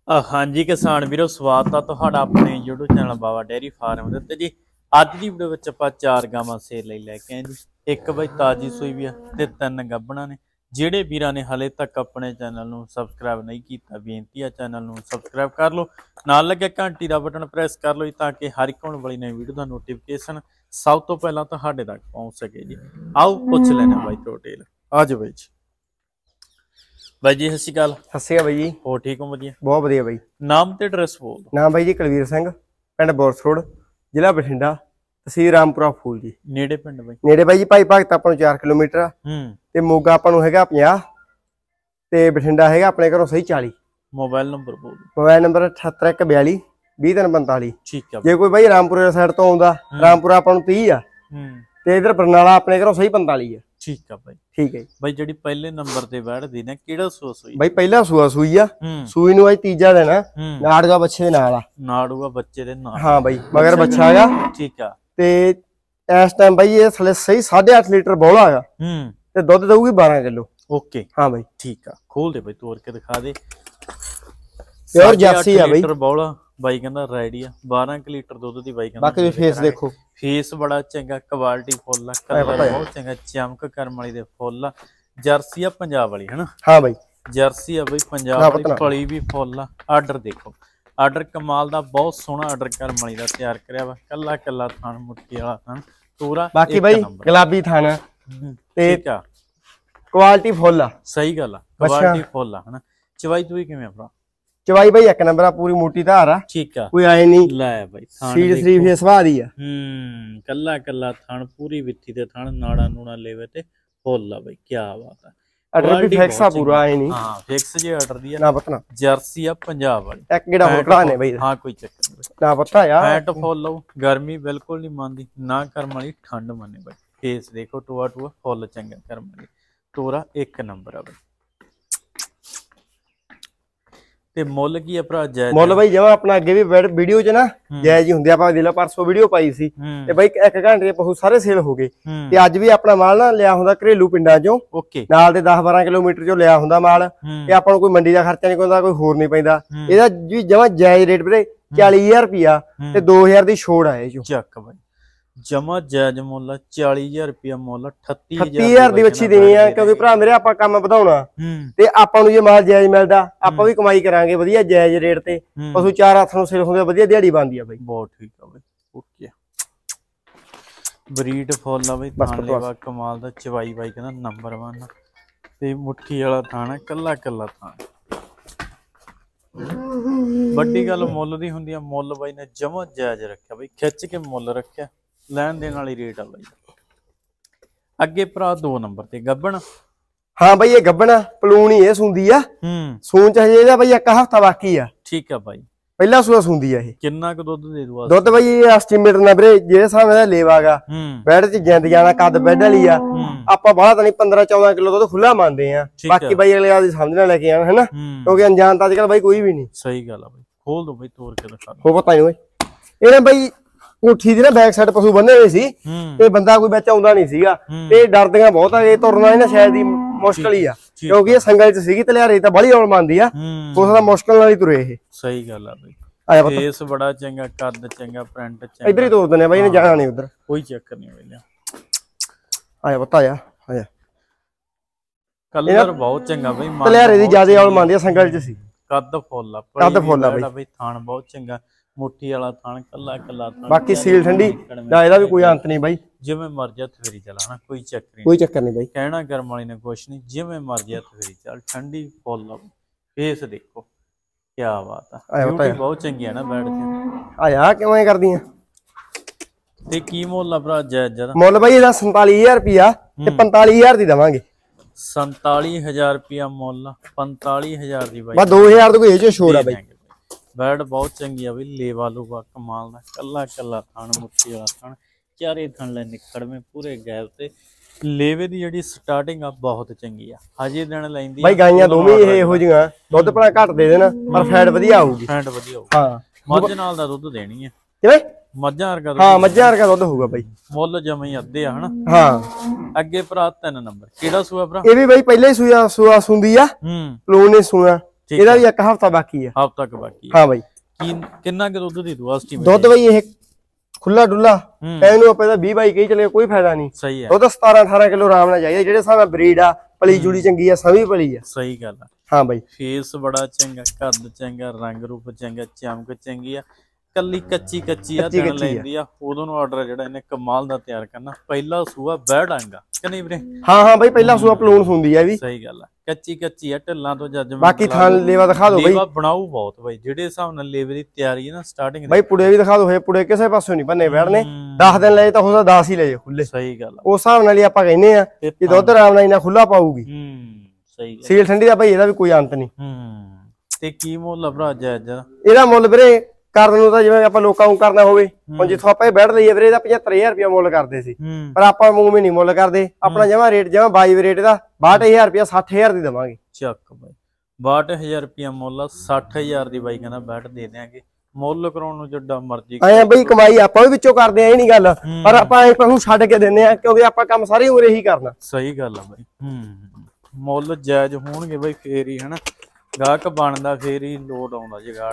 हाँ जी किसान वीरो स्वागत है तुहाडा अपने YouTube channel Baba dairy farm दे जी। अज की वीडियो विच आपां 4 गावां सेल लई लैके आए जी। एक बई ताजी सूई भी है ते 3 गब्बणां ने। जिहड़े वीरां ने हले तक अपने चैनल नूं सबसक्राइब नहीं किया बेनती है चैनल नूं सबसक्राइब कर लो, नाल लगे घंटी दा बटन प्रेस कर लो ताकि हर एक आउण वाली नई वीडियो दा नोटिफिकेशन सब तो पहलां तुहाडे तक पहुंच सके जी। आओ पुछ लैने बाई डिटेल। आ जाओ बाई जी। बाई जी सत श्री अकाल। सत श्री अकाल बाई जी। हो ठीक हो? वधिया बहुत वधिया बाई। नाम ते एड्रैस बोल दो। नाम बाई जी कुलवीर सिंह, पिंड बोरस रोड, जिला बठिंडा, तहसील रामपुरा फूल जी। नेड़े पिंड बाई? नेड़े बाई जी भाई भगत आपां नूं 4 किलोमीटर ते मोगा आपां नूं हैगा 50 ते बठिंडा हैगा अपने घरों सही 40। मोबाइल नंबर बोल। Mobile number 78142 20345। ठीक है। जे कोई बाई रामपुरे साइड तो आउंदा, रामपुरा आपां नूं 30 आ ते इधर बरनाला अपने घरों सही 45 है। ठीक है भाई। ठीक है भाई जेडी पहले नंबर ते बैठदी ने केड़ा सूआ सूई? भाई पहला सूआ सूई आ, सूई नूं आज तीजा दिन आ, नाड़ूआ बच्चे दे नाल आ। नाड़ूआ बच्चे दे नाल? हां भाई मगर बच्चा हैगा। ठीक है। ते इस टाइम भाई ये थले सही 8.5 लीटर बौला हैगा ते दुध दऊगी 12 किलो। ओके हां भाई ठीक है। खोल दे भाई तोड़ के दिखा दे। प्योर जर्सी है भाई। लीटर बौला बाई कहंदा रेडी आ। 12 लीटर दुध दी बाई कहंदा। बाकी फेस देखो, फेस बड़ा चंगा, क्वालिटी फुल आ, कलर बहुत चंगा, चमक करम वाली दे फुल आ। जर्सी आ पंजाब वाली है ना? हां भाई जर्सी आ भाई पंजाब वाली, पली भी फुल आ। आर्डर देखो, आर्डर कमाल दा, बहुत सोहना आर्डर करम वाली दा तैयार करया वा। कल्ला कल्ला थान मुट्ठी वाला थान पूरा। बाकी भाई गुलाबी थान ते ठीक आ, क्वालिटी फुल आ। सही गल आ, क्वालिटी फुल आ है ना। चवाई तू किवें भरा? चवाई भाई एक नंबर आ, पूरी मोटी धार आ। ठीक है, कोई आए नहीं लै भाई थान सीड शरीफ ये सवाद ही आ। कल्ला कल्ला थान पूरी विथी ते थान नाड़ा नूड़ा लेवे ते फुल आ भाई। क्या बात है। ऑर्डर भी फिक्स आ पूरा आए नहीं। हां फिक्स जे ऑर्डर दी है ना पतना। जर्सी आ पंजाब वाली। एक गेड़ा हो कढ़ा ने भाई। हां कोई चक्कर नहीं ना पता यार। फैट फुल लो, गर्मी बिल्कुल नहीं मानदी ना, करम वाली ठंड मने भाई। फेस देखो टुआ टुआ फुल चंगा करम वाली, तोरा एक नंबर आ भाई। ते मुੱਲ की अपना जायज? मुੱਲ भाई जमा अपना अगे भी वीडियो च ना जायज ही हुंदे। ਆਪਾਂ ਦਿਲਾ परसों वीडियो पाई सी ते भाई 1 घंटे पशु सारे सेल हो गए ते ਅੱਜ ਵੀ ਆਪਣਾ ਮਾਲ ਨਾ ਲਿਆ ਹੁੰਦਾ ਘਰੇਲੂ ਪਿੰਡਾਂ ਚੋਂ। ਓਕੇ ਨਾਲ ਦੇ 10-12 ਕਿਲੋਮੀਟਰ ਚੋਂ ਲਿਆ ਹੁੰਦਾ ਮਾਲ ਤੇ ਆਪਾਂ ਨੂੰ ਕੋਈ ਮੰਡੀ ਦਾ ਖਰਚਾ ਨਹੀਂ ਪੈਂਦਾ, ਕੋਈ ਹੋਰ ਨਹੀਂ ਪੈਂਦਾ। ਇਹਦਾ ਵੀ ਜਮਾ ਜਾਇਜ਼ ਰੇਟ ਵੀਰੇ 40000 ਰੁਪਿਆ ਤੇ 2000 ਦੀ ਛੋੜ ਆ ਇਹ ਚੋਂ। ਚੱਕ ਭਾਈ जमा जायज मुੱਲ 40000 रुपया मुੱਲ 38000 ਦੀ ਵੱਛੀ ਦੇਣੀ ਆ। ਕਿਉਂਕਿ ਭਰਾ ਮੇਰੇ ਆਪਾਂ ਕੰਮ ਵਧਾਉਣਾ ਤੇ ਆਪਾਂ ਨੂੰ ਜੇ ਮਾਲ ਜਾਇਜ਼ ਮਿਲਦਾ ਆਪਾਂ ਵੀ ਕਮਾਈ ਕਰਾਂਗੇ ਵਧੀਆ ਜਾਇਜ਼ ਰੇਟ ਤੇ। ਪਸ਼ੂ 4 ਹੱਥ ਨੂੰ ਸਿਰ ਹੁੰਦੇ ਵਧੀਆ ਦਿਹਾੜੀ ਬਣਦੀ ਆ ਬਾਈ। ਬਹੁਤ ਠੀਕ ਆ ਬਾਈ। ਓਕੇ ਬਰੀਡ ਫੁੱਲ ਆ ਬਾਈ। ਥਾਣ ਲੈਵਾ ਕਮਾਲ ਦਾ, ਚਵਾਈ ਬਾਈ ਕਹਿੰਦਾ ਨੰਬਰ 1 ਤੇ ਮੁੱਠੀ ਵਾਲਾ ਥਾਣ ਹੈ, ਕੱਲਾ ਕੱਲਾ ਥਾਣ। ਵੱਡੀ ਗੱਲ ਮੁੱਲ ਦੀ ਹੁੰਦੀ ਆ। ਮੁੱਲ ਬਾਈ ਨੇ ਜਮਾ ਜਾਇਜ਼ ਰੱਖਿਆ ਬਾਈ, ਖਿੱਚ ਕੇ ਮੁੱਲ ਰੱਖਿਆ। ਲੈਣ ਦੇਣ ਵਾਲੀ ਰੇਟ ਆ ਬਾਈ। ਅੱਗੇ ਭਰਾ 2 ਨੰਬਰ ਤੇ ਗੱਬਣ। ਹਾਂ ਬਾਈ ਇਹ ਗੱਬਣ ਪਲੂਣ ਹੀ ਇਹ ਸੁੰਦੀ ਆ। ਸੂਣ ਚ ਹਜੇ ਇਹਦਾ ਬਾਈ 1 ਹਫ਼ਤਾ ਬਾਕੀ ਆ। ਠੀਕ ਆ ਬਾਈ। ਪਹਿਲਾ ਸੂਆ ਸੁੰਦੀ ਆ ਇਹ। ਕਿੰਨਾ ਕੁ ਦੁੱਧ ਦੇ ਦੂਆ? ਦੁੱਧ ਬਾਈ ਇਹ ਐਸਟੀਮੇਟ ਨਾ ਵੀਰੇ ਜਿਹੜੇ ਹਿਸਾਬ ਨਾਲ ਲੇਵਾਗਾ ਬੈਡ ਚ ਜਿੰਦ ਜਾਣਾ, ਕੱਦ ਬੈਡ ਵਾਲੀ ਆ। ਆਪਾਂ ਬਾਹਲਾ ਤਾਂ ਨਹੀਂ 15-14 ਕਿਲੋ ਦੁੱਧ ਖੁੱਲਾ ਮੰਨਦੇ ਆ। ਬਾਕੀ ਬਾਈ ਅਗਲੇ ਆਦੀ ਸਮਝ ਨਾਲ ਲੈ ਕੇ ਆਣ ਹੈਨਾ, ਕਿਉਂਕਿ ਅਣਜਾਣ ਤਾਂ ਅੱਜ ਕੱਲ ਬਾਈ ਕੋਈ ਵੀ ਨਹੀਂ। ਸਹੀ ਗੱਲ ਆ ਬਾਈ। ਖੋਲ ਦੋ ਬਾਈ ਤੋੜ ਕੇ ਦਿਖਾ। ਹੋ ਪਤਾ ਨਹੀਂ ਓਏ ਇਹਨੇ ਬਾਈ ਕੋਠੀ ਦੀ ਨਾ ਬੈਕ ਸਾਈਡ ਪਸ਼ੂ ਬੰਨੇ ਹੋਏ ਸੀ ਤੇ ਬੰਦਾ ਕੋਈ ਵਿੱਚ ਆਉਂਦਾ ਨਹੀਂ ਸੀਗਾ ਤੇ ਡਰਦੀਆਂ ਬਹੁਤ ਆ। ਇਹ ਤੁਰਨਾ ਇਹਨਾਂ ਸ਼ਾਇਦ ਹੀ ਮੁਸ਼ਕਲ ਹੀ ਆ, ਕਿਉਂਕਿ ਇਹ ਸੰਗਲ ਚ ਸੀਗੀ ਤਲਿਆਰੇ ਤਾਂ ਬੜੀ ਔਲ ਮੰਨਦੀ ਆ। ਉਸ ਦਾ ਮੁਸ਼ਕਲ ਨਾਲ ਹੀ ਤੁਰੇ ਇਹ। ਸਹੀ ਗੱਲ ਆ ਬਈ। ਆਇਆ ਪਤਾ ਫੇਸ ਬੜਾ ਚੰਗਾ, ਕੱਦ ਚੰਗਾ, ਪ੍ਰਿੰਟ ਚੰਗਾ। ਇਧਰ ਹੀ ਤੋਰ ਦਿੰਦੇ ਬਾਈ, ਇਹਨੇ ਜਾਣਾ ਨਹੀਂ ਉਧਰ। ਕੋਈ ਚੱਕਰ ਨਹੀਂ ਬਈ। ਆਇਆ ਪਤਾ ਆਇਆ ਕਲਰ ਬਹੁਤ ਚੰਗਾ ਬਈ। ਤਲਿਆਰੇ ਦੀ ਜਿਆਦਾ ਔਲ ਮੰਨਦੀ ਆ, ਸੰਗਲ ਚ ਸੀ। ਕੱਦ ਫੁੱਲ ਆ, ਕੱਦ ਫੁੱਲ ਆ ਬਈ। ਥਾਣ ਬਹੁਤ ਚੰਗਾ, ਮੁੱਠੀ ਵਾਲਾ ਥਾਣ, ਕੱਲਾ ਕੱਲਾ ਥਾਣ। ਬਾਕੀ ਸੀਲ ਠੰਡੀ ਦਾ ਇਹਦਾ ਵੀ ਕੋਈ ਅੰਤ ਨਹੀਂ ਬਾਈ। ਜਿਵੇਂ ਮਰਜ਼ੀ ਹੱਥ ਫੇਰੀ ਚੱਲ ਹਨਾ, ਕੋਈ ਚੱਕਰ ਨਹੀਂ। ਕੋਈ ਚੱਕਰ ਨਹੀਂ ਬਾਈ। ਕਹਿਣਾ ਕਰਮ ਵਾਲੀ ਨੇ ਕੁਛ ਨਹੀਂ, ਜਿਵੇਂ ਮਰਜ਼ੀ ਹੱਥ ਫੇਰੀ ਚੱਲ। ਠੰਡੀ ਫੁੱਲ ਆ। ਫੇਸ ਦੇਖੋ ਕੀ ਬਾਤ ਆ। ਬਿਊਟੀ ਬਹੁਤ ਚੰਗੀ ਆ ਨਾ ਬੈਠ ਤੇ। ਆਇਆ ਕਿਵੇਂ ਕਰਦੀਆਂ ਤੇ ਕੀ ਮੁੱਲ ਆ ਭਰਾ ਜਾਇਜ਼ ਜਰਾ? ਮੁੱਲ ਬਾਈ ਇਹਦਾ 47000 ਰੁਪਿਆ ਤੇ 45000 ਦੀ ਦਵਾਂਗੇ। 47000 ਰੁਪਿਆ ਮੁੱਲ, 45000 ਦੀ ਬਾਈ। ਬਸ 2000 ਤੋਂ ਕੋਈ ਇਹ ਚ ਛੋੜ ਆ ਬਾਈ। ਬੈਡ ਬਹੁਤ ਚੰਗੀ ਆ ਬਈ। ਲੇਵਾ ਲੂਵਾ ਕਮਾਲ ਦਾ, ਕੱਲਾ ਕੱਲਾ ਥਣ, ਮੁੱਠੀ ਵਾਲਾ ਥਣ, ਚਾਰੇ ਥਣ ਲੈ ਨਿਕੜਵੇਂ ਪੂਰੇ ਗੈਪ ਤੇ। ਲੇਵੇ ਦੀ ਜਿਹੜੀ ਸਟਾਰਟਿੰਗ ਆ ਬਹੁਤ ਚੰਗੀ ਆ। ਹਜੇ ਦਿਨ ਲੈਂਦੀ ਬਾਈ। ਗਾਈਆਂ ਦੋਵੇਂ ਇਹ ਇਹੋ ਜਿਹੀਆਂ, ਦੁੱਧ ਭਲਾ ਘੱਟ ਦੇ ਦੇਣ ਪਰ ਫੈਟ ਵਧੀਆ ਆਊਗੀ। ਫੈਟ ਵਧੀਆ ਆਊ। ਹਾਂ ਮੱਝ ਨਾਲ ਦਾ ਦੁੱਧ ਦੇਣੀ ਆ। ਕਿਵੇਂ? ਮੱਝਾਂ ਵਰਗਾ ਦੁੱਧ। ਹਾਂ ਮੱਝਾਂ ਵਰਗਾ ਦੁੱਧ ਹੋਊਗਾ ਬਾਈ। ਮੁੱਲ ਜਮਾਂ ਹੀ ਅੱਧੇ ਆ ਹਨਾ। ਹਾਂ ਅੱਗੇ ਭਰਾ 3 ਨੰਬਰ ਕਿਹੜਾ ਸੂਆ ਭਰਾ? ਇਹ ਵੀ ਬਾਈ ਪਹਿਲੇ ਹੀ ਸੂਆ ਸੁੰਦੀ ਆ। ਪਲੂਣ ਨੇ ਸੂਆ ਇਹਦਾ ਵੀ 1 ਹਫ਼ਤਾ ਬਾਕੀ ਆ। ਹਫ਼ਤਾ ਤੱਕ ਬਾਕੀ ਹਾਂ ਬਾਈ। ਕਿੰਨਾ ਕੁ ਦੁੱਧ ਦੇ ਦੂ ਐਸਟੀਮੇਟ? ਦੁੱਧ ਬਾਈ ਇਹ ਖੁੱਲਾ ਡੁੱਲਾ ਇਹਨੂੰ ਆਪਾਂ 20-22 ਕਹੀ ਚਲੇ ਕੋਈ ਫਾਇਦਾ ਨਹੀਂ। ਸਹੀ ਹੈ। ਦੁੱਧ 17-18 ਕਿਲੋ ਆਰਾਮ ਨਾਲ ਚਾਹੀਦਾ ਜਿਹੜੇ ਹਿਸਾਬ ਨਾਲ ਬਰੀਡ ਆ, ਪਲੀ ਜੁੜੀ ਚੰਗੀ ਆ, ਸਭੀ ਪਲੀ ਆ। ਸਹੀ ਗੱਲ ਆ। ਹਾਂ ਬਾਈ। ਫੇਸ ਬੜਾ ਚੰਗਾ, ਕੱਦ ਚੰਗਾ, ਰੰਗ ਰੂਪ ਚੰਗਾ, ਚਮਕ ਚੰਗੀ ਆ। ਕੱਲੀ ਕੱਚੀ ਆ ਦਿਨ ਲੈਂਦੀ ਆ। ਉਦੋਂ ਨੂੰ ਆਰਡਰ ਜਿਹੜਾ ਇਹਨੇ ਕਮਾਲ ਦਾ ਤਿਆਰ ਕਰਨਾ। ਪਹਿਲਾ ਸੂਆ ਬੈੜਾਂਗਾ ਕਿ ਨਹੀਂ ਵੀਰੇ? ਹਾਂ ਬਾਈ ਪਹਿਲਾ ਸੂਆ ਪਲੂਣ ਹੁੰਦੀ ਆ ਵੀ। ਸਹੀ ਗੱਲ ਆ। ਕੱਚੀ ਆ, ਢਿੱਲਾਂ ਤੋਂ ਜੱਜਮੈਂਟ। ਬਾਕੀ ਥਾਂ ਲੇਵਾ ਦਿਖਾ ਦਿਓ ਬਾਈ। ਲੇਵਾ ਬਣਾਊ ਬਹੁਤ ਬਾਈ, ਜਿਹੜੇ ਹਿਸਾਬ ਨਾਲ ਲੇਵੇ ਦੀ ਤਿਆਰੀ ਹੈ ਨਾ ਸਟਾਰਟਿੰਗ ਬਾਈ। ਪੁੜੇ ਵੀ ਦਿਖਾ ਦਿਓ। ਇਹ ਪੁੜੇ ਕਿਸੇ ਪਾਸੋਂ ਨਹੀਂ ਬੰਨੇ ਬੈੜਨੇ। 10 ਦਿਨ ਲਏ ਤਾਂ ਹੋ ਸਕਦਾ 10 ਹੀ ਲਏ ਖੁੱਲੇ। ਸਹੀ ਗੱਲ ਆ। ਉਸ ਹਿਸਾਬ ਨਾਲ ਹੀ ਆਪਾਂ ਕਹਿੰਦੇ ਆ ਕਿ ਦੁੱਧ ਆਰਾਮ ਨਾਲ ਇਹਨਾਂ ਖੁੱਲਾ ਪਾਊਗੀ। ਸਹੀ ਗੱਲ। ਸੀਲ ਠੰਡੀ ਦਾ ਬਾਈ ਇਹਦਾ ਵੀ ਕੋਈ ਅੰਤ ਨਹੀਂ। ਤੇ ਕੀ ਮੁੱਲ ਆ ਭਰਾ ਜਾਇਜ਼? ਇਹਦਾ ਮੁੱਲ ਵੀਰੇ ਕਰਨ ਨੂੰ ਤਾਂ ਜਿਵੇਂ ਆਪਾਂ ਲੋਕਾਂ ਨੂੰ ਕਰਨਾ ਹੋਵੇ, ਹੁਣ ਜਿੱਥੋਂ ਆਪਾਂ ਇਹ ਬੈਠ ਲਈਏ ਵੀਰੇ ਇਹਦਾ 75000 ਰੁਪਇਆ ਮੁੱਲ ਕਰਦੇ ਸੀ, ਪਰ ਆਪਾਂ ਮੂੰਹ ਵੀ ਨਹੀਂ ਮੁੱਲ ਕਰਦੇ। ਆਪਣਾ ਜਮਾ ਰੇਟ ਜਮਾ 22 ਰੇਟ ਦਾ 62000 ਰੁਪਇਆ 60000 ਦੀ ਦੇਵਾਂਗੇ। ਚੱਕ ਬਾਈ 62000 ਰੁਪਇਆ ਮੁੱਲ, 60000 ਦੀ ਬਾਈ ਕਹਿੰਦਾ ਬੈਠ ਦੇ ਦਿਆਂਗੇ। ਮੁੱਲ ਕਰਾਉਣ ਨੂੰ ਜਿੱਡਾ ਮਰਜ਼ੀ ਆਇਆ ਬਈ, ਕਮਾਈ ਆਪਾਂ ਵੀ ਵਿੱਚੋਂ ਕਰਦੇ ਆ, ਇਹ ਨਹੀਂ ਗੱਲ, ਪਰ ਆਪਾਂ ਇਹ ਪਸ਼ੂ ਛੱਡ ਕੇ ਦਿੰਦੇ ਆ ਕਿਉਂਕਿ ਆਪਾਂ ਕੰਮ ਸਾਰੀ ਉਮਰ ਇਹੀ ਕਰਨਾ। ਸਹੀ ਗੱਲ ਆ ਬਾਈ। ਮੁੱਲ ਜਾਇਜ਼ ਹੋਣਗੇ ਬਾਈ ਫੇਰ ਹੀ ਹਨਾ ਗਾਹਕ ਬਣਦਾ, ਫੇਰ ਹੀ ਲੋਡ ਆਉਂਦਾ ਜਗਾੜ।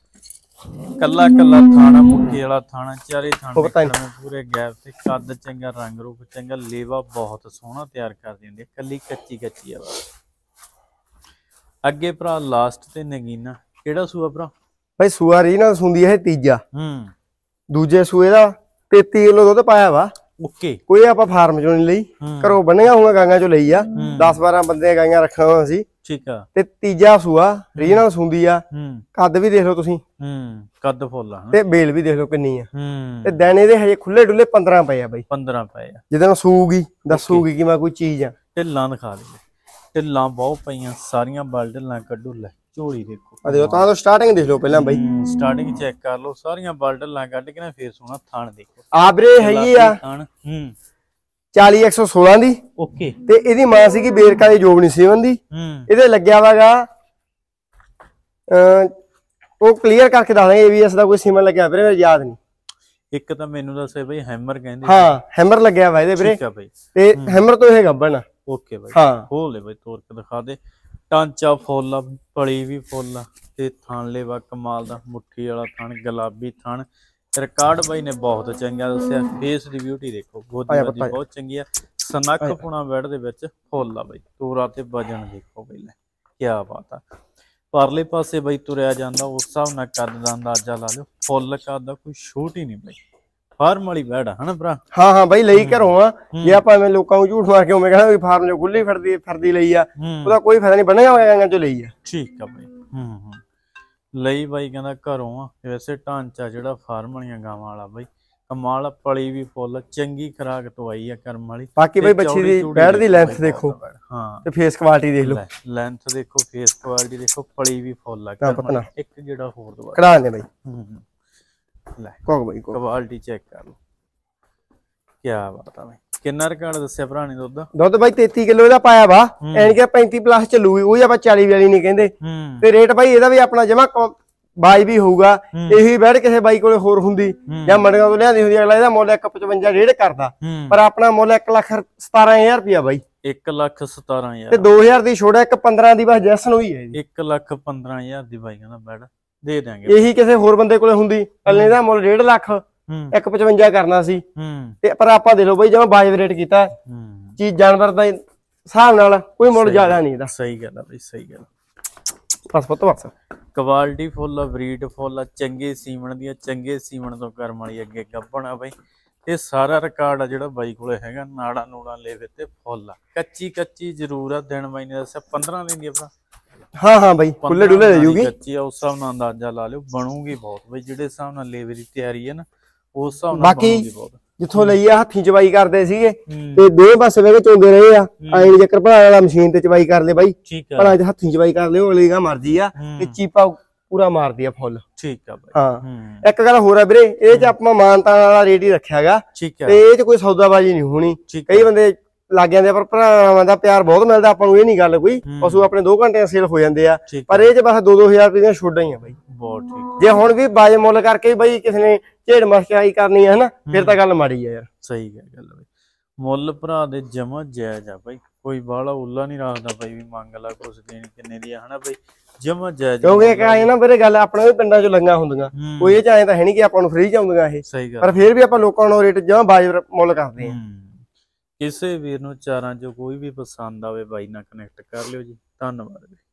ਕੱਲਾ ਥਾਣਾ, ਮੁੱਕੀ ਵਾਲਾ ਥਾਣਾ, ਚਾਰੇ ਥਾਣੇ ਪੂਰੇ ਗੈਪ ਤੇ, ਕੱਦ ਚੰਗਾ, ਰੰਗ ਰੂਪ ਚੰਗਾ, ਲੇਵਾ ਬਹੁਤ ਸੋਹਣਾ ਤਿਆਰ ਕਰ ਦਿੰਦੇ। ਕੱਲੀ ਕੱਚੀ ਆ ਬਸ। ਅੱਗੇ ਭਰਾ ਲਾਸਟ ਤੇ ਨਗੀਨਾ, ਕਿਹੜਾ ਸੂਆ ਭਰਾ? ਬਾਈ ਸੂਆ ਰੀ ਨਾਲ ਸੁੰਦੀ ਇਹ ਤੀਜਾ। ਦੂਜੇ ਸੂਏ ਦਾ 33 ਕਿਲੋ ਦੁੱਧ ਪਾਇਆ ਵਾ। ਓਕੇ। ਕੋਈ ਆਪਾਂ ਫਾਰਮ ਚੋਂ ਨਹੀਂ ਲਈ, ਘਰੋਂ ਬੰਨਿਆ ਹੋਇਆ ਗਾਈਆਂ ਚੋਂ ਲਈ ਆ। 10-12 ਬੰਦੇ ਗਾਈਆਂ ਰੱਖੀਆਂ ਹੋਈਆਂ ਸੀ। ਠੀਕ ਆ। ਤੇ ਤੀਜਾ ਸੂਆ ਰੀ ਨਾਲ ਸੁੰਦੀ ਆ। ਕੱਦ ਵੀ ਦੇਖ ਲਓ ਤੁਸੀਂ। ਕੱਦ ਫੁੱਲ ਆ ਤੇ ਬੇਲ ਵੀ ਦੇਖ ਲਓ ਕਿੰਨੀ ਆ। ਤੇ ਦਿਨ ਇਹਦੇ ਹਜੇ ਖੁੱਲੇ ਡੁੱਲੇ 15 ਪਏ ਆ ਬਾਈ। 15 ਪਏ ਆ। ਜਦੋਂ ਸੂਗੀ ਦੱਸੂਗੀ ਕਿ ਮੈਂ ਕੋਈ ਚੀਜ਼ ਆ। ਢਿੱਲਾਂ ਦਿਖਾ ਦੇ। ਢਿੱਲਾਂ ਬਹੁਤ ਪਈਆਂ ਸਾਰੀਆਂ, ਬਲ ਢਿੱਲਾਂ ਕੱਢੂ ਲੈ। ਝੋਲੀ ਦੇਖੋ, ਆ ਦੇਖੋ ਤਾਂ ਸਟਾਰਟਿੰਗ ਦੇਖ ਲਓ ਪਹਿਲਾਂ ਬਾਈ। ਸਟਾਰਟਿੰਗ ਚੈੱਕ ਕਰ ਲਓ, ਸਾਰੀਆਂ ਬਲ ਢਿੱਲਾਂ ਕੱਢ ਕੇ ਨਾ ਫੇਰ ਸੋਹਣਾ ਥਾਣ ਦੇਖੋ। ਆਬਰੇ ਹੈਗੀ ਆ 40-116 ਦੀ। ਓਕੇ। ਤੇ ਇਹਦੀ ਮਾਂ ਸੀਗੀ ਬੇਰਕਾ ਦੀ ਜੋਬਣੀ ਸੀਵਨ ਦੀ। ਇਹਦੇ ਲੱਗਿਆ ਵਾਗਾ ਉਹ ਕਲੀਅਰ ਕਰਕੇ ਦੱਸ ਦਾਂਗੇ ABS ਦਾ ਕੋਈ ਸੀਮਨ ਲੱਗਿਆ ਵੀਰੇ, ਮੈਨੂੰ ਯਾਦ ਨਹੀਂ। ਇੱਕ ਤਾਂ ਮੈਨੂੰ ਦੱਸੇ ਬਈ ਹੈਮਰ ਕਹਿੰਦੇ। ਹਾਂ ਹੈਮਰ ਲੱਗਿਆ ਵਾ ਇਹਦੇ ਵੀਰੇ। ਠੀਕ ਆ ਬਈ। ਤੇ ਹੈਮਰ ਤੋਂ ਇਹ ਗੱਬਣ। ਓਕੇ ਬਾਈ। ਹਾਂ ਖੋਲ ਲੈ ਬਾਈ, ਤੋੜ ਕੇ ਦਿਖਾ ਦੇ। ਟਾਂਚਾ ਫੁੱਲ ਆ, ਪਲੀ ਵੀ ਫੁੱਲ ਆ, ਤੇ ਥਣ ਲੇਵਾ ਕਮਾਲ ਦਾ, ਮੁੱਠੀ ਵਾਲਾ ਥਣ, ਗੁਲਾਬੀ ਥਣ। ਰਿਕਾਰਡ ਬਾਈ ਨੇ ਬਹੁਤ ਚੰਗਾ ਦੱਸਿਆ। ਫੇਸ ਦੀ ਬਿਊਟੀ ਦੇਖੋ, ਗੋਦੀ ਬਹੁਤ ਚੰਗੀ ਆ। ਸਨੱਖ ਪੁਣਾ ਬੈਡ ਦੇ ਵਿੱਚ ਫੁੱਲ ਆ ਬਾਈ। ਤੋਰਾ ਤੇ ਵਜਨ ਦੇਖੋ ਪਹਿਲੇ, ਕੀ ਬਾਤ ਆ। ਪਰਲੇ ਪਾਸੇ ਬਾਈ ਤੁਰਿਆ ਜਾਂਦਾ, ਉਸ ਹਿਸਾਬ ਨਾਲ ਕੱਦ ਦਾ ਅੰਦਾਜ਼ਾ ਲਾ ਲਿਓ। ਫੁੱਲ ਕੱਦ ਦਾ ਕੋਈ ਛੋਟ ਹੀ ਨਹੀਂ ਬਾਈ। ਫਾਰਮ ਵਾਲੀ ਬੈਡ ਆ ਹਨਾ ਭਰਾ? ਹਾਂ ਬਾਈ ਲਈ ਘਰੋਂ ਆ। ਜੇ ਆਪਾਂ ਐਵੇਂ ਲੋਕਾਂ ਨੂੰ ਝੂਠ ਮਾਰ ਕੇ ਉਵੇਂ ਕਹਿੰਦਾ ਵੀ ਫਾਰਮ ਜੋ ਖੁੱਲੀ ਫਿਰਦੀ ਲਈ ਆ, ਉਹਦਾ ਕੋਈ ਫਾਇਦਾ ਨਹੀਂ। ਬਣਿਆ ਹੋਇਆ ਗਾਂਗਾ ਚੋਂ ਲਈ ਆ। ਠੀਕ ਆ ਬਾਈ। ਲਈ ਬਾਈ ਕਹਿੰਦਾ ਘਰੋਂ ਆ। ਵੈਸੇ ਢਾਂਚਾ ਜਿਹੜਾ ਫਾਰਮ ਵਾਲੀਆਂ ਗਾਵਾਂ ਵਾਲਾ ਬਾਈ ਕਮਾਲ, ਪਲੀ ਵੀ ਫੁੱਲ, ਚੰਗੀ ਖਰਾਕ ਤੋਂ ਆਈ ਆ ਕਰਮ ਵਾਲੀ। ਬਾਕੀ ਬਾਈ ਬੱਚੀ ਦੀ ਬੈਡ ਦੀ ਲੈਂਥ ਦੇਖੋ, ਹਾਂ, ਤੇ ਫੇਸ ਕੁਆਲਿਟੀ ਦੇਖ ਲਓ। ਲੈਂਥ ਦੇਖੋ, ਫੇਸ ਕੁਆਲਿਟੀ ਦੇਖੋ, ਪਲੀ ਵੀ ਫੁੱਲ ਆ। ਇੱਕ ਜਿਹੜਾ ਹੋਰ ਦਵਾ ਕਢਾ ਦੇ ਬਾਈ। ਲੈ ਕੋਕ ਬਾਈ, ਕੁਆਲਿਟੀ ਚੈੱਕ ਕਰ ਲਓ, ਕੀ ਬਾਤ ਆ ਬਾਈ। ਕਿੰਨਾ ਰਿਕਾਰਡ ਦੱਸਿਆ ਭਰਾ ਨੇ ਦੁੱਧ ਬਾਈ? 33 ਕਿਲੋ ਇਹਦਾ ਪਾਇਆ ਵਾ। ਐਨ ਕਿ 35+ ਚੱਲੂਗੀ, ਉਹੀ ਆਪਾਂ 40-42 ਨਹੀਂ ਕਹਿੰਦੇ। ਤੇ ਰੇਟ ਬਾਈ ਇਹਦਾ ਵੀ ਆਪਣਾ ਜਮਾ ਬਾਈ ਵੀ ਹੋਊਗਾ। ਇਹੀ ਬੈਠ ਕਿਸੇ ਬਾਈ ਕੋਲੇ ਹੋਰ ਹੁੰਦੀ ਜਾਂ ਮੰਡੀਆਂ ਤੋਂ ਲਿਆਂਦੀ ਹੁੰਦੀ, ਅਗਲਾ ਇਹਦਾ ਮੁੱਲ 1.55 ਰੇਟ ਕਰਦਾ, ਪਰ ਆਪਣਾ ਮੁੱਲ 1,17,000 ਰੁਪਇਆ ਬਾਈ। 1,17,000 ਤੇ 2000 ਦੀ ਛੋੜਾ, 1,15 ਦੀ ਬਸ ਜੈਸਨ ਹੋਈ ਹੈ। 1,15,000 ਦੀ ਬਾਈ ਕਹਿੰਦਾ ਬੈਡ ਦੇ ਦਿਆਂਗੇ। ਇਹੀ ਕਿਸੇ ਹੋਰ ਬੰਦੇ ਕੋਲੇ ਹੁੰਦੀ, ਅਗਲੇ ਦਾ ਮੁੱਲ 1.5 ਲੱਖ 1,55 ਕਰਨਾ ਸੀ। ਤੇ ਪਰ ਆਪਾਂ ਦੇ ਲੋ ਬਾਈ ਜਮਾ ਬਾਈ ਰੇਟ ਕੀਤਾ। ਚੀਜ਼ ਜਾਨਵਰ ਦਾ ਹਿਸਾਬ ਨਾਲ ਕੋਈ ਮੁੱਲ ਜ਼ਿਆਦਾ ਨਹੀਂ ਇਹਦਾ। ਸਹੀ ਗੱਲ ਆ ਬਾਈ, ਸਹੀ ਗੱਲ। ਬਸ ਪੁੱਤ ਬਸ। ਕੁਆਲਿਟੀ ਫੁੱਲ ਆ, ਬਰੀਡ ਫੁੱਲ ਆ, ਚੰਗੇ ਸੀਮਣ ਦੀ ਆ, ਚੰਗੇ ਸੀਮਣ ਤੋਂ ਕਰਮ ਵਾਲੀ ਅੱਗੇ ਗੱਭਣ ਆ ਬਾਈ। ਤੇ ਸਾਰਾ ਰਿਕਾਰਡ ਆ ਜਿਹੜਾ ਬਾਈ ਕੋਲੇ ਹੈਗਾ, ਨਾੜਾ ਨੂੜਾ ਲੇਵੇ ਤੇ ਫੁੱਲ ਆ। ਕੱਚੀ ਜ਼ਰੂਰ ਆ। ਦਿਨ ਬਾਈ ਨੇ ਦੱਸਿਆ 15 ਦਿਨ ਦੀ ਆਪਣਾ। ਹਾਂ ਬਾਈ ਖੁੱਲੇ ਡੁੱਲੇ ਲੈ ਜੂਗੀ। ਕੱਚੀ ਆ, ਉਸ ਹਿਸਾਬ ਨਾਲ ਅੰਦਾਜ਼ਾ ਲਾ ਲਿਓ। ਬਣੂਗੀ ਬਹੁਤ ਬਾਈ, ਜਿਹੜੇ ਹਿਸਾਬ ਨਾਲ ਲੇਵੇ ਦੀ ਤਿਆਰੀ ਹੈ ਨਾ, ਉਸ ਹਿਸਾਬ ਨਾਲ ਬਣੂਗੀ ਬਹੁਤ। ਜਿੱਥੋਂ ਲਈ ਆ ਹੱਥੀਂ ਚਵਾਈ ਕਰਦੇ ਸੀਗੇ ਤੇ ਦੋ ਪਾਸੇ ਵੇ ਕੇ ਚੋਂਦੇ ਰਹੇ ਆ। ਆਏ ਜੇਕਰ ਭਰਾ ਵਾਲਾ ਮਸ਼ੀਨ ਤੇ ਚਵਾਈ ਕਰ ਲੈ ਬਾਈ, ਭਲਾ ਹੱਥੀਂ ਚਵਾਈ ਕਰ ਲਿਓ, ਅਗਲੀ ਦਾ ਮਰਜ਼ੀ ਆ। ਤੇ ਚੀਪਾ ਪੂਰਾ ਮਾਰਦੀ ਆ ਫੁੱਲ। ਠੀਕ ਆ ਬਾਈ। ਹਾਂ ਇੱਕ ਗੱਲ ਹੋਰ ਆ ਵੀਰੇ, ਇਹ ਚ ਆਪਾਂ ਮਾਨਤਾਨ ਵਾਲਾ ਰੇਟ ਹੀ ਰੱਖਿਆ ਹੈਗਾ, ਤੇ ਇਹ ਚ ਕੋਈ ਸੌਦਾਬਾਜ਼ੀ ਨਹੀਂ ਹੋਣੀ। ਕਈ ਬੰਦੇ ਲੱਗ ਜਾਂਦੇ ਆ, ਪਰ ਭਰਾਵਾਂ ਦਾ ਪਿਆਰ ਬਹੁਤ ਮਿਲਦਾ ਆਪਾਂ ਨੂੰ। ਇਹ ਨੀ ਗੱਲ ਕੋਈ, ਪਸ਼ੂ ਆਪਣੇ 2 ਘੰਟਿਆਂ ਸੇਲ ਹੋ ਜਾਂਦੇ ਆ, ਪਰ ਇਹ ਚ ਬਸ 2-2000 ਰੁਪਏ ਦੀਆਂ ਛੋਡਾਂ ਹੀ ਆ ਬਾਈ। ਬਹੁਤ ਠੀਕ। ਜੇ ਹੁਣ ਵੀ ਬਾਜੇ ਮੁੱਲ ਕਰਕੇ ਬਾਈ ਕਿਸੇ ਨੇ ਝੇੜ ਮਸਕਾਈ ਕਰਨੀ ਹੈ ਹਨਾ, ਫਿਰ ਤਾਂ ਗੱਲ ਮਾੜੀ ਆ ਯਾਰ। ਸਹੀ ਗੱਲ ਬਾਈ। ਮੁੱਲ ਭਰਾ ਦੇ ਜਮਾ ਜਾਇਜ਼ ਆ ਬਾਈ, ਕੋਈ ਬਾਹਲਾ ਉੱਲਾ ਨਹੀਂ ਰੱਖਦਾ ਬਾਈ ਵੀ ਮੰਗ ਲਾ ਕੁਛ ਦੇਣ ਕਿੰਨੇ ਦੀ ਆ ਹਨਾ ਬਾਈ। ਜਮਾ ਜਾਇਜ਼ ਕਿਉਂਕਿ ਇੱਕ ਆਏ ਨਾ ਵੀਰੇ ਗੱਲ ਆਪਣੇ ਵੀ ਪਿੰਡਾਂ 'ਚ ਲੰਗਾ ਹੁੰਦੀਆਂ, ਕੋਈ ਇਹ ਚਾਹੇ ਤਾਂ ਹੈ ਨਹੀਂ ਕਿ ਆਪਾਂ ਨੂੰ ਫ੍ਰੀ 'ਚ ਆਉਂਦੀਆਂ ਇਹ, ਸਹੀ ਗੱਲ ਪਰ ਫਿਰ ਵੀ ਆਪਾਂ ਲੋਕਾਂ ਨੂੰ ਰੇਟ ਜਮਾਂ ਵਾਜਬ ਮੁੱਲ ਕਰਦੇ ਆ। ਕਿਸੇ ਵੀਰ ਨੂੰ ਚਾਰਾਂ 'ਚੋਂ ਕੋਈ ਵੀ ਪਸੰਦ ਆਵੇ ਬਾਈ ਨਾਲ ਕਨੈਕਟ ਕਰ ਲਿਓ ਜੀ। ਧੰਨਵਾਦ।